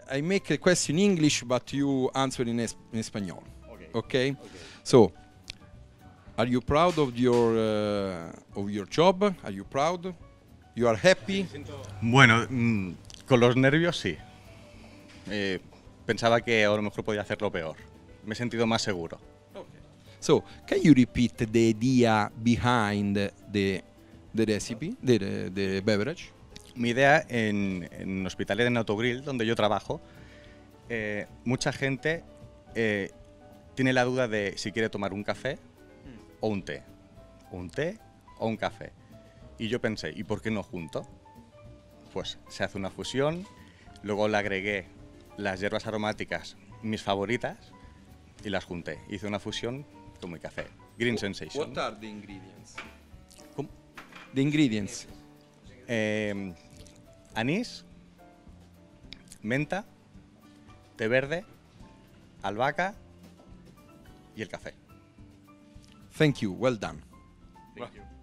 I make a question in English, but you answer in Espanol. Okay. Okay? So, are you proud of your job? Are you proud? You are happy? Bueno, con los nervios sí. Pensaba que a lo mejor podía hacerlo peor. Me he sentido más seguro. So, can you repeat the idea behind the recipe, the beverage? Mi idea en Hospitalet en Autogrill, donde yo trabajo, mucha gente tiene la duda de si quiere tomar un café o un té. Un té o un café. Y yo pensé, ¿y por qué no junto? Pues se hace una fusión, luego le agregué las hierbas aromáticas, mis favoritas, y las junté. Hice una fusión con mi café. Green Sensation. What are the ingredients? ¿Cómo? The ingredients. Anís, menta, té verde, albahaca y el café. Thank you. Well done. Thank you.